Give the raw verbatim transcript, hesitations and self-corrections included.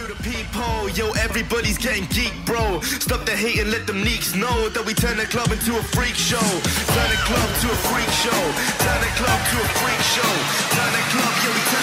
the peephole, yo, everybody's getting geek, bro. Stop the hate and let them neeks know that we turn the club into a freak show. Turn the club to a freak show. Turn the club to a freak show. Turn the club, yeah, we turn